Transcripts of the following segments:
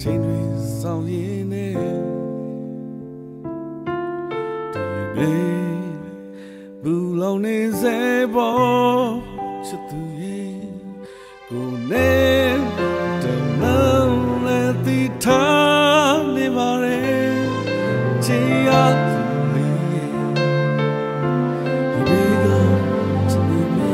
ချိန်တွေဆောင်ရင်းနဲ့ဒီနေ့ဘူးလုံးနေစေပေါ်ချစ်သူရဲ့ကိုနဲ့တမန်နဲ့တီထားနေပါရဲ့ချီရသူလေးဒီကချစ်နေမိ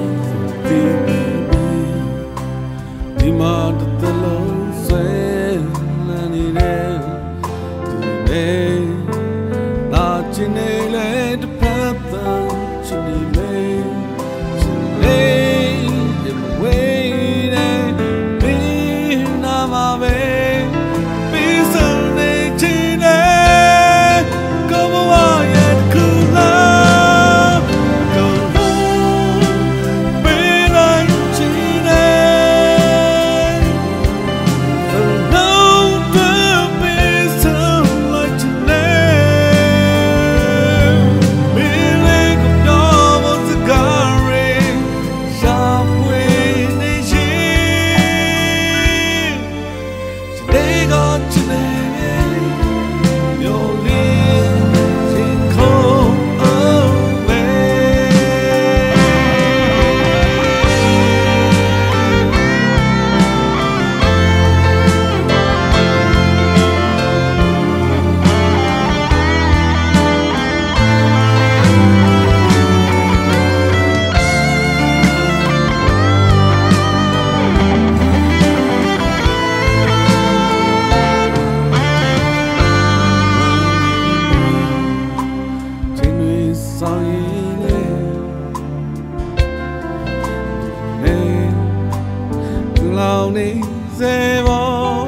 ဒီမှာတလုံးဆယ်လန်းနေတဲ့ဒီနေ့နာချင်နေလေတပတ်သားချင်နေလေချင်လေဒီဝေးနေဘင်းနာမှာပဲပြီးစံနေချင်နေကောမဝရဲ့ကူလာLonely, say